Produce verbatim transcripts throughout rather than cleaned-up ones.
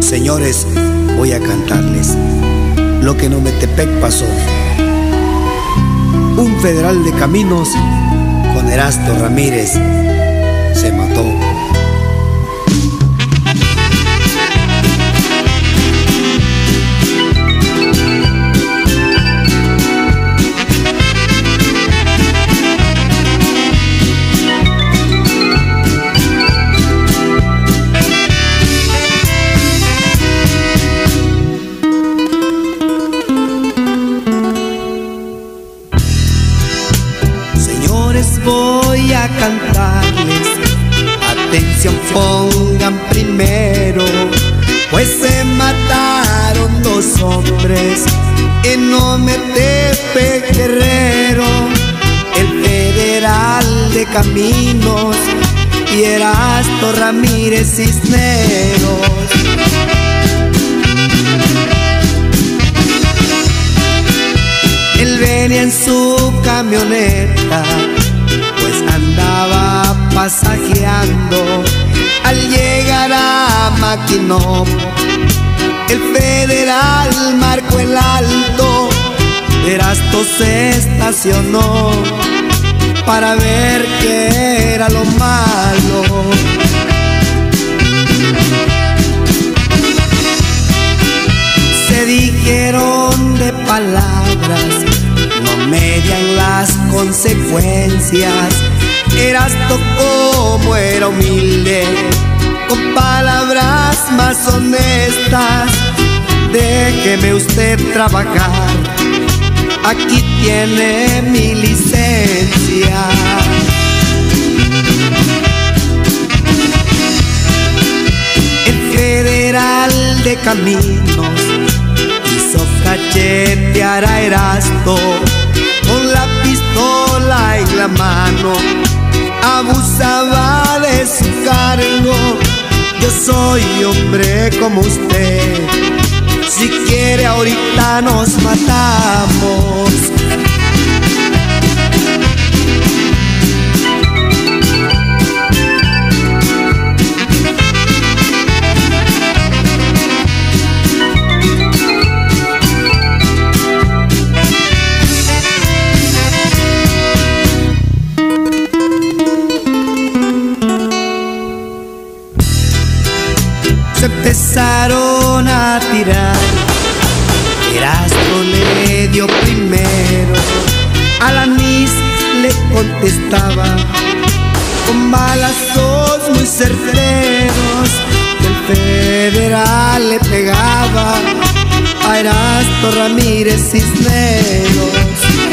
Señores, voy a cantarles lo que en Ometepec pasó. Un federal de caminos con Erasto Ramírez se mató. Voy a cantarles, atención pongan primero, pues se mataron dos hombres en Ometepec, Guerrero, el federal de caminos y Erasto Ramírez Cisneros. Él venía en su camioneta, pues andaba pasajeando. Al llegar a Maquinó, el federal marcó el alto. Erasto se estacionó para ver qué era lo malo. Se dijeron de palabras, no median las consecuencias. Erasto, como era humilde, con palabras más honestas: déjeme usted trabajar, aquí tiene mi licencia. El federal de caminos quiso cachetear a Erasto con la pistola en la mano, abusaba de su cargo. Yo soy hombre como usted, si quiere ahorita nos matamos. Se empezaron a tirar, Erasto le dio primero, al anís le contestaba con balazos muy certeros. El federal le pegaba a Erasto Ramírez Cisneros.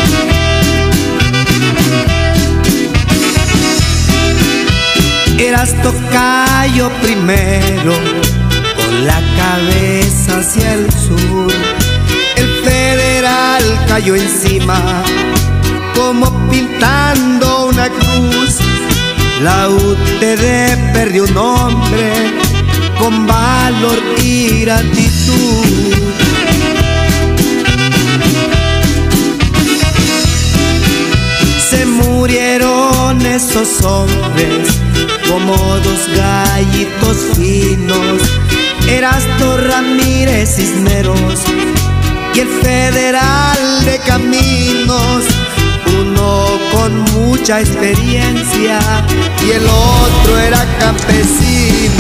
Erasto cayó primero, con la cabeza hacia el sur. El federal cayó encima, como pintando una cruz. La U T D perdió un hombre con valor y gratitud. Se murieron esos hombres como dos gallitos finos, Erasto Ramírez Cisneros y el federal de caminos, uno con mucha experiencia y el otro era campesino.